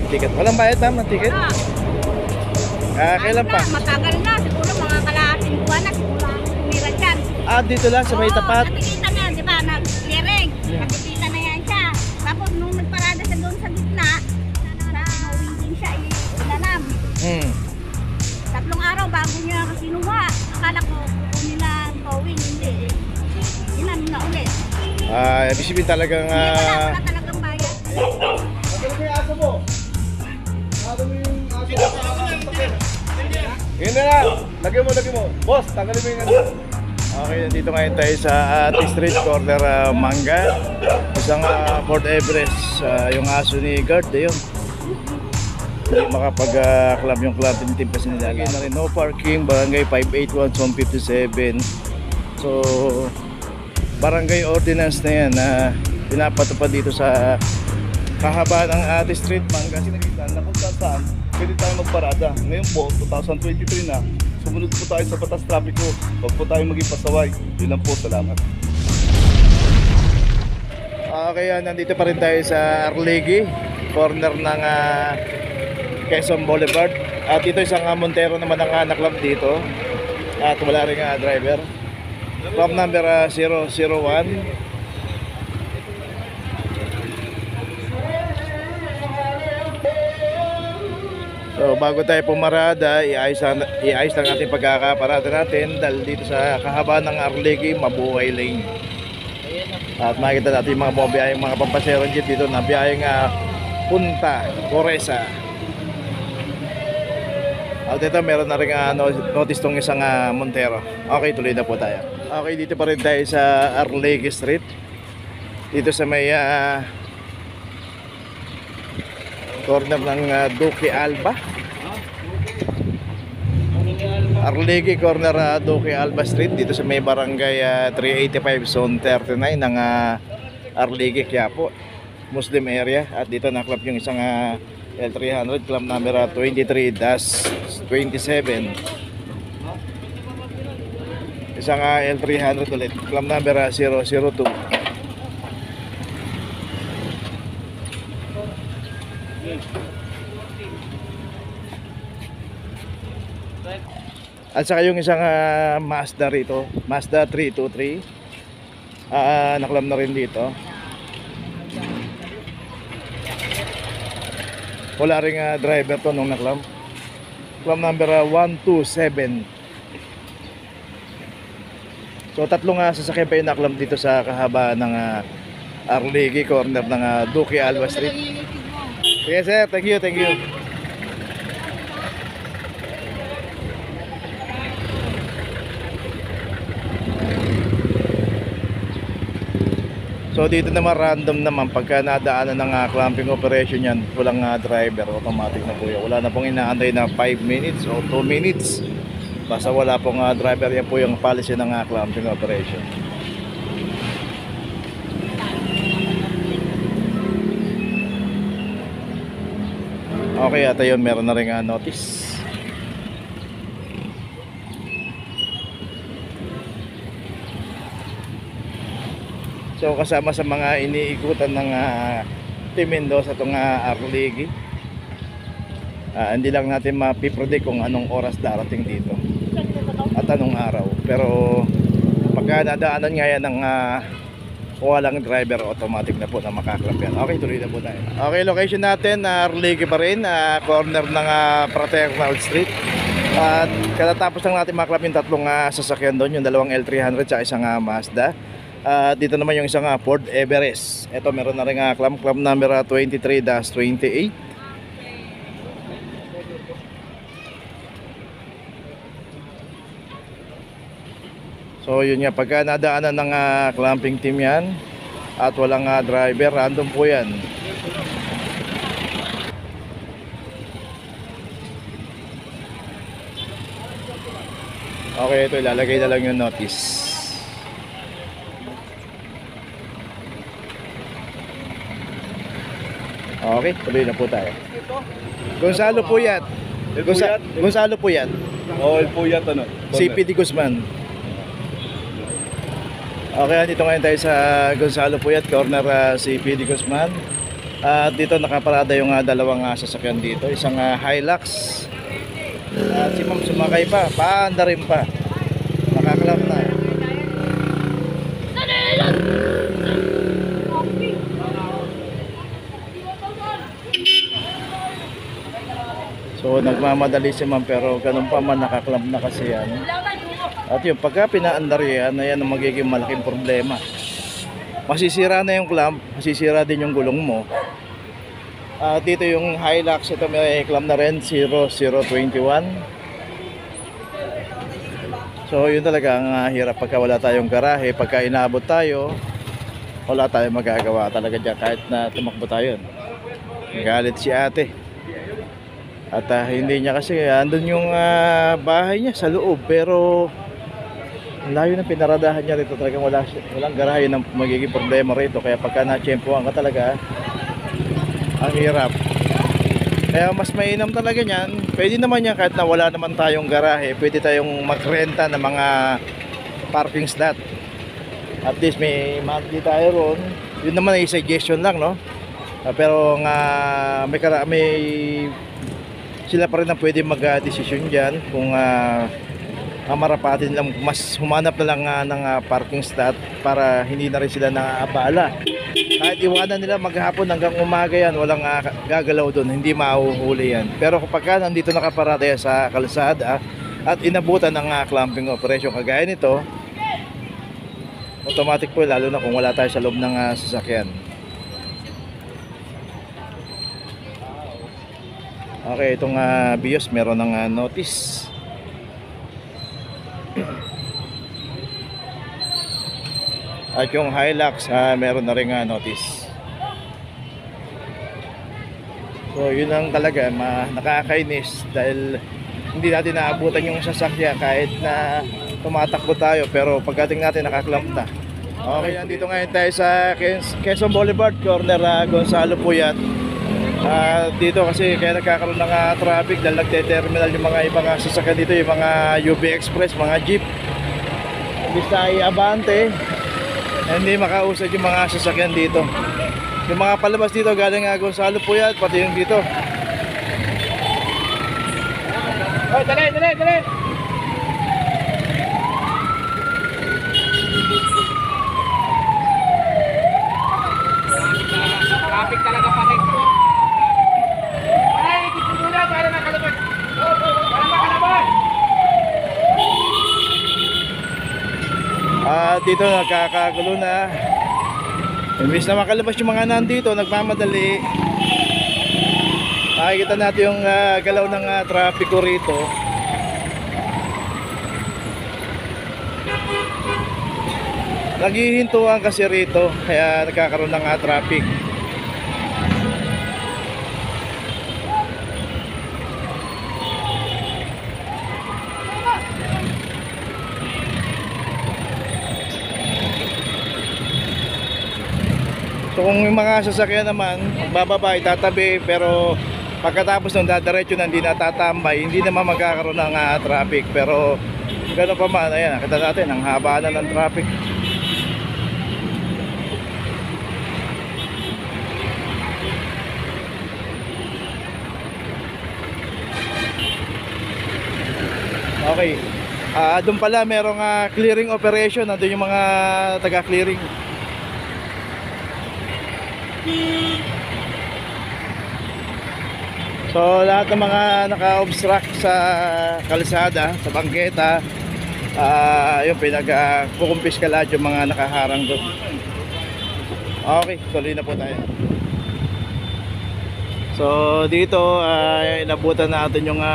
ticket. Walang bayad ma'am ng ticket? Wala. Kailan pa? Matagal na. Siguro mga kalahating buwan na. Siguro ang tumira dyan. Dito lang sa may tapat. Nakikita na yan, di ba? Nag-clearing. Nakikita na yan siya. Tapos nung nagparada siya doon sa gitna, na tinawin din siya ilanam. 3 araw bago niya kinuha. Akala ko kukunin na ang towing. Hindi. Inano na ulit. Ibig sabihin talagang... Wala talagang bayad. Tagalin mo yung aso mo. Tagalin mo yung aso. Yun na lang. Lagyan mo. Boss, tagalin mo yung ano. Okay, nandito ngayon tayo sa Ate Street Corner Manga. Isang Fort Everest. Yung aso ni guard, yun. Hindi makapag-club yung club team kasi nilagay na rin. No parking, barangay 581, zone 57. So, barangay ordinance na yan na pinapatupad dito sa kahabaan ng Ate Street Manga. Sinagitan na kung saan pwede tayo magparada. Ngayon po, 2023 na, sumunod po tayo sa batas trapiko. Huwag po tayo maging pasaway. Yun lang po, salamat. Okay, nandito pa rin tayo sa Arlegui, corner ng Quezon Boulevard. At dito isang Montero naman ang naklab dito. At wala rin driver. Club number 001. So bago tayo pumarada, iayos lang ating pagkakaparada natin dahil dito sa kahabaan ng Arlegui, Mabuhay Lane. At makikita natin yung mga bumabiyayang mga pampasero jeep dito na biyayang punta Coreza. At ito meron na rin notice tong isang Montero. Okay, tuloy na po tayo. Okay, dito pa rin tayo sa Arlegui Street. Dito sa may corner ng Duque Alba. Arlegui corner Duque Alba Street dito sa may barangay 385 zone 39 ng Arlegui, Quiapo, Muslim area. At dito naklap yung isang L300 club number 23-27. Isang L300 ulit club number 002. At saka yung isang Mazda rito, Mazda 323, naklam na rin dito. Wala rin driver to nung naklam. Club number 127. So tatlong sasakyan pa yung naklam dito sa kahabaan ng Arlegui corner ng Duque Alba Street. Yes sir, thank you. So dito naman random naman pagka nadaanan ng clamping operation yan, walang driver, automatic na po yan. Wala na pong inaantay na 5 minutes o 2 minutes. Basta wala pong driver, yan po yung policy ng clamping operation. Okay, ata yun, meron na rin notice. So kasama sa mga iniikutan ng Team Mendoza itong Arlegui. Hindi lang natin mapipredict kung anong oras darating dito at anong araw. Pero pagka nadaanan nga yan ng walang driver, automatic na po na makaklap yan. Okay, tuloy na po tayo. Okay, location natin Arlegui pa rin, corner ng Fraternal Street. At katatapos lang natin maklap yung tatlong sasakyan doon, yung dalawang L300 at isang Mazda. Dito naman yung isang Ford Everest. Ito meron na rin club number 23-28. So yun nga, pagka nadaanan ng clamping team yan at walang driver, random po yan. Okay, ito ilalagay na lang yung notice. Okay, tuloy na po tayo. Gonzalo Puyat. Gonzalo Puyat. El Puyat ano? CPD Guzman. Okay, dito ngayon tayo sa Gonzalo Puyat, corner CPD Guzman. At dito nakaparada yung dalawang sasakyan dito. Isang Hilux. At si ma'am sumakay pa. Paanda rin pa. Nakakalap na. So nagmamadali si ma'am pero ganun pa man nakaklamp na kasi yan. At yung pagka pinaandar yan, ayan ang magiging malaking problema. Masisira na yung clamp, masisira din yung gulong mo. At dito yung Hilux, ito may clamp na rin, 0021. So yun talaga ang hirap pagka wala tayong garahe, pagka inaabot tayo, wala tayong magagawa talaga dyan kahit na tumakbo tayo. Galit si ate. At hindi niya kasi andun yung bahay niya sa loob pero layo ng pinaradahan niya rito, talagang walang garahe ng magiging problema rito, kaya pagka na-tsempohan ka talaga ang hirap. Kaya mas mainam talaga niyan, pwede naman yan kahit na wala naman tayong garahe, pwede tayong magrenta ng mga parking slot, at least may monthly tayo ron. Yun naman ay suggestion lang, no? Pero nga may sila pa rin ang pwede mag-desisyon dyan kung marapatin lang, mas humanap na lang ng parking slot para hindi na rin sila naaabala. Kahit iwanan nila maghapon hanggang umaga yan, walang gagalaw doon, hindi mahuhuli yan. Pero kapag nandito nakaparada yan sa kalsada at inabutan ng clamping operation kagaya nito, automatic po, lalo na kung wala tayo sa loob ng sasakyan. Okay, itong BIOS meron ng notice. At yung Hilux meron na rin notice. So yun lang talaga, nakakainis dahil hindi natin naabutan yung sasakyan kahit na tumatakbo tayo, pero pagdating natin nakaklamp na. Okay, nandito ngayon tayo sa Quezon Boulevard, corner Gonzalo Puyat. Dito kasi kaya nagkakaroon ng traffic dahil nagte-terminal yung mga ibang sasakyan dito, yung mga UB Express, mga jeep. Imbis na i-abante, hindi makausad yung mga sasakyan dito. Yung mga palabas dito galing Gonzalo Puyat, pati yung dito. Oh, dali! Traffic talaga pa rin. Ay, ikot muna para makalabas. Para makalabas. Dito nagkakagulo na. Imbis na makalabas yung mga nandito, nagmamadali. Makikita natin yung galaw ng trapiko rito. Naghihintuan kasi rito, kaya nagkakaroon ng traffic. So kung yung mga sasakyan naman, magbababa, itatabi, pero pagkatapos ng dadiretso na hindi natatambay, hindi naman magkakaroon ng traffic. Pero gano'n pa man, ayan, nakita natin, ang haba na ng traffic. Okay, doon pala merong clearing operation, nandun yung mga taga-clearing. So lahat ng mga naka-obstruct sa kalsada, sa bangketa, yung pinag-kukumpis ka lahat yung mga nakaharang doon. Okay, tuloy na po tayo. So dito inabutan natin yung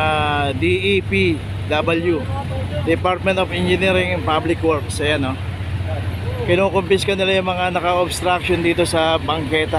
DEPW, Department of Engineering and Public Works. Ayan, no? Kinukumpis ka nila yung mga naka-obstruction dito sa bangketa.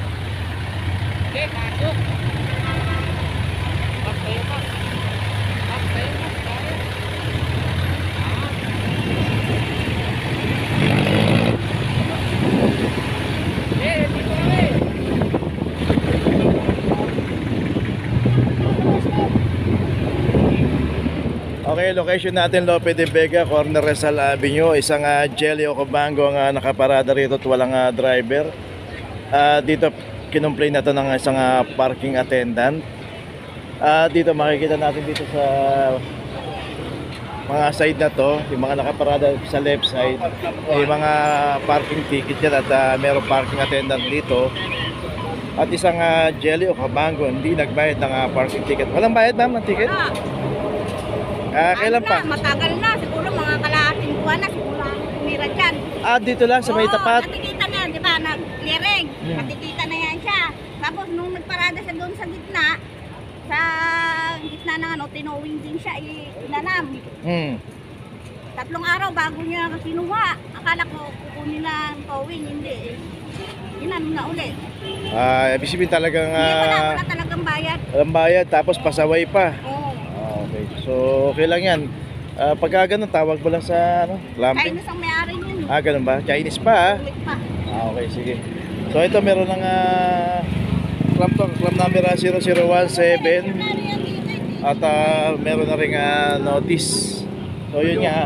Okay, location natin Lope de Vega, corner Rizal Avenue. Isang Jelly o Cabango ang nakaparada rito at walang driver. Dito kinomplain na to ng isang parking attendant. Dito makikita natin dito sa mga side na to, yung mga nakaparada sa left side, yung mga parking ticket yan at merong parking attendant dito. At isang jelly o kabango, hindi nagbayad ng parking ticket. Walang bayad ma'am ng ticket? Kailan pa? Matagal na, siguro mga kalahating buwan na, siguro ako tumira dyan. Dito lang sa may tapat. Nakikita na yan, di ba? Nag-clearing. Nakikita na yan siya. Tapos nung nagparada siya doon sa gitna ng tinowing din siya, inanam. 3 araw bago niya kinuha. Akala ko kukunin na ang towing, hindi. Inanam na ulit. Ibig sabihin talagang Wala talagang bayad. walang bayad tapos pasaway pa. Oo. Okay. So okay lang yan. Pagka ganun, tawag mo lang sa clamping. Chinese ang may-ari niyan. Ganun ba? Chinese pa Ulit pa. Okay, sige. So ito meron ng clamp number 0017 at meron na ring notice. So yun nga.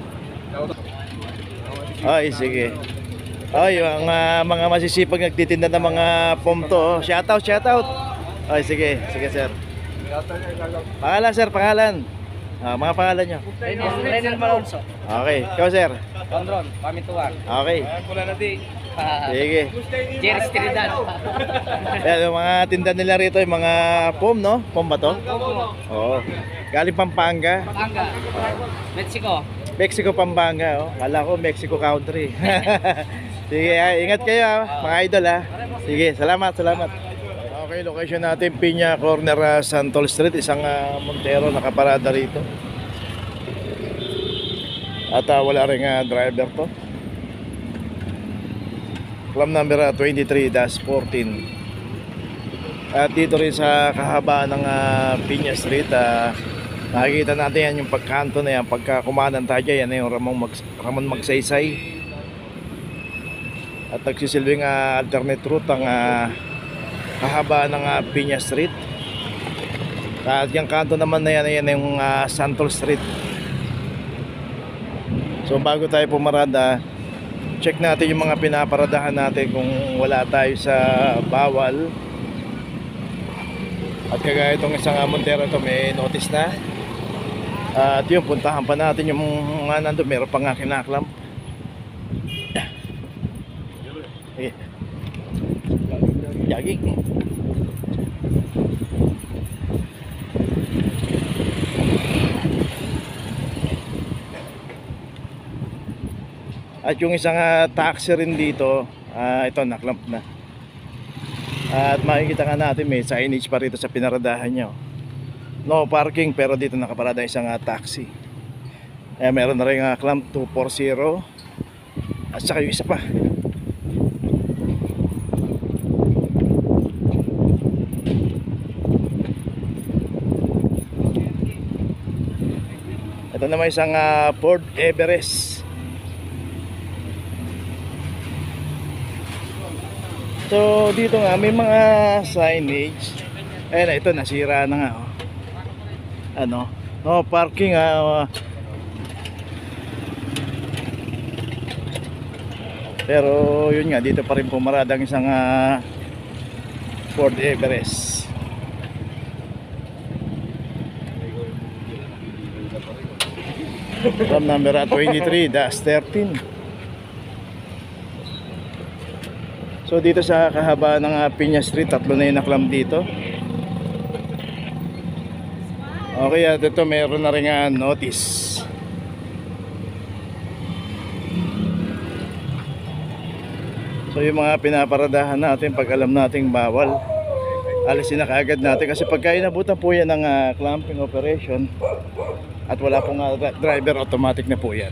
Ay, sige. Ay, yung mga masisipag nagtitinda ng mga pom to. Shoutout, shoutout. Ay, sige, sige sir. Pangalan sir, pangalan. Mga pangalan nyo. Renel Malonzo. Okay, ikaw sir. Condron, Pamituan. Okay. Sige. Jerry Stridal. Ayan, yung mga tinda nila rito, yung mga pom, no? Pom ba to? Oo. Galing Pampanga. Pampanga. Mexico. Mexico, Pampanga. Oh. Kala ko Mexico country. Sige, ingat kayo mga idol Sige, salamat, salamat. Okay, location natin, Piña Corner, Santol Street. Isang Montero nakaparada rito. At wala rin driver to. Clam number 23-14. At dito rin sa kahabaan ng Piña Street, nakikita natin yan yung pagkanto na yan. Pagka kumanan tayo, yan yung Ramon Magsaysay. At nagsisilbing alternate route ang kahabaan ng Piña Street. At yung kanto naman na yan yung Santol Street. So bago tayo pumarada, check natin yung mga pinaparadahan natin kung wala tayo sa bawal. At kagaya itong isang Montero to, may notice na. At yun, puntahan pa natin yung mga nandun. Meron pa nga kinaklam. Sige. Jogging. At yung isang taxi rin dito, ito naklamp na. At makikita nga natin may signage pa rito sa pinaradahan nyo. No parking, pero dito nakaparada isang taxi. Meron na rin clamp 240. At saka yung isa pa. Ito naman isang Ford Everest. So dito nga may mga signage. Ayan, ito nasira na nga. Ano? No parking. Pero yun nga, dito pa rin pumarada ang isang Ford Everest. From number 23-13. So dito sa kahabaan ng Piña Street, 3 na yung naklam dito. Okay, at ito meron na rin notice. So yung mga pinaparadahan natin, pag alam nating bawal, alisin na kaagad natin. Kasi pagka inabutan po yan ng clamping operation at wala pong driver, automatic na po yan.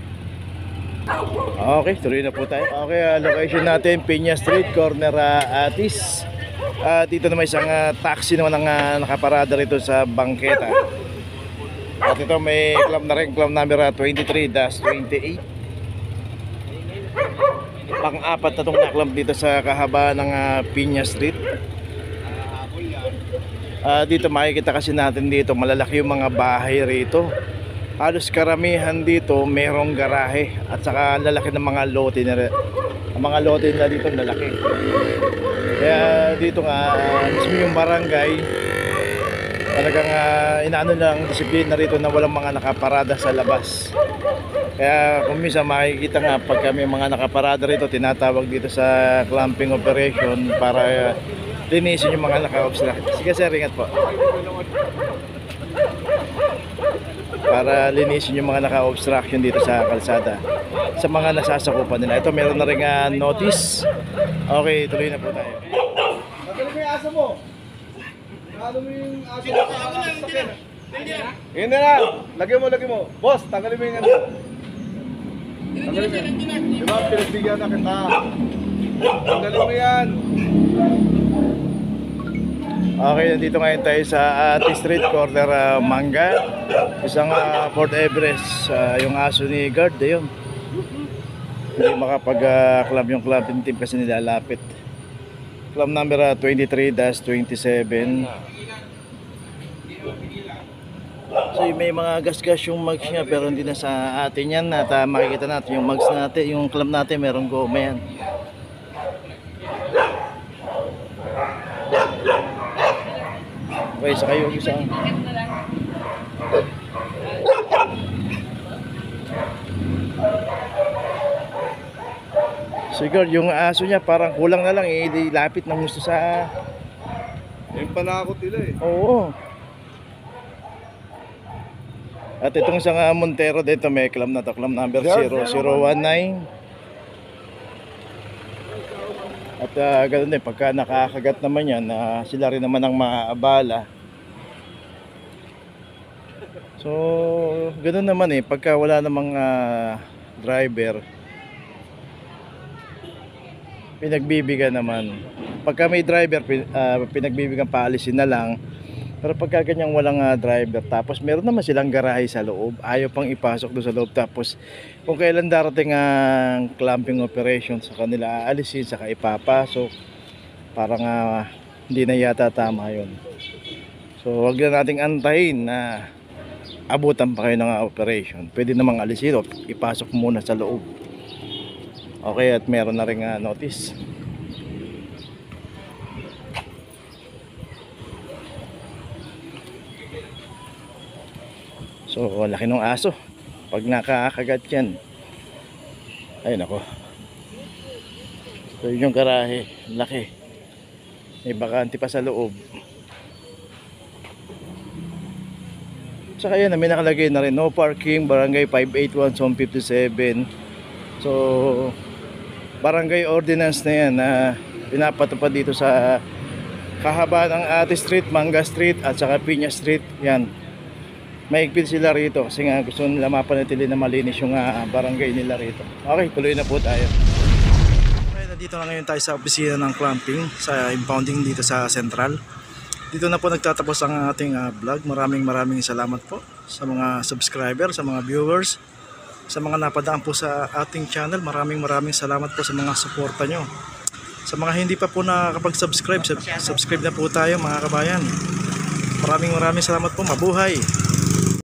Okay, tuloy na po tayo. Okay, location natin, Piña Street, corner Atis. Dito naman isang taxi naman ang nakaparada rito sa bangketa. At ito may club na rin, club number 23-28. Pang-apat na itong naklam dito sa kahabaan ng Piña Street. Dito makikita kasi natin dito, malalaki yung mga bahay rito. Halos karamihan dito merong garahe at saka lalaki ng mga lote na, ang mga lote nila dito lalaki. Kaya dito nga mismo yung barangay talagang inaano lang disiplina rito na walang mga nakaparada sa labas. Kaya kung minsan makikita nga pag may mga nakaparada rito, tinatawag dito sa clamping operation para linisin yung mga naka-obstruct. Sige sir, ingat po. Para linisin yung mga naka-obstruction dito sa kalsada sa mga nasasakupan nila. Ito meron na rin notice. Okay, tuloy na po tayo. Tanggalin mo yung aso mo. Ano mo yung aso mo? Yun na lang. Lagyan mo. Boss, tanggalin mo yung ano. Tanggalin mo. Diba, pinagbigyan na kita. Tanggalin mo yan. Okay, nandito ngayon tayo sa Ati Street, corner Manga. Isang Fort Everest, yung aso ni guard, ayun. Hindi makapag-club yung clubbing team kasi nilalapit. Club number 23-27. So may mga gas-gas yung mugs niya pero hindi na sa atin yan. At makikita natin yung mugs natin, yung club natin merong goma yan. Okay, sa kayo isang siguro yung aso niya parang kulang na lang lapit ng gusto sa Yung panakot nila eh. oo. At itong isang Montero dito may club na to, club number 0019. At ganoon din pagka nakakagat naman yan, sila rin naman ang maabala. So ganoon naman pagka wala namang driver, pinagbibigyan naman. Pagka may driver, pinagbibigyan paalisin na lang. Pero pagka ganyang walang driver, tapos meron naman silang garahe sa loob, ayaw pang ipasok doon sa loob, tapos kung kailan darating ang clamping operation sa kanila, aalisin saka ipapasok, parang hindi na yata tama yun. So wag na nating antayin na abutan pa kayo ng operation. Pwede namang alisin o ipasok muna sa loob. Okay, at meron na rin notice. So laki ng aso pag nakakagat yan. Ayun ako. So yun yung garahe, laki. May bakante pa sa loob. Saka yan, may nakalagay na rin no parking, barangay 581 Zone 57. So barangay ordinance na yan na pinapatupad dito sa kahabaan ng Ati Street, Manga Street at saka Piña Street. Yan, maigpit sila rito kasi nga gusto nila mapanatili na malinis yung barangay nila rito. Okay, tuloy na po tayo. Okay, nandito na ngayon tayo sa opisina ng clamping sa impounding dito sa Central. Dito na po nagtatapos ang ating vlog. Maraming salamat po sa mga subscriber, sa mga viewers, sa mga napadaan po sa ating channel. Maraming salamat po sa mga suporta nyo. Sa mga hindi pa po nakakapag-subscribe, subscribe na po tayo mga kabayan. Maraming salamat po. Mabuhay!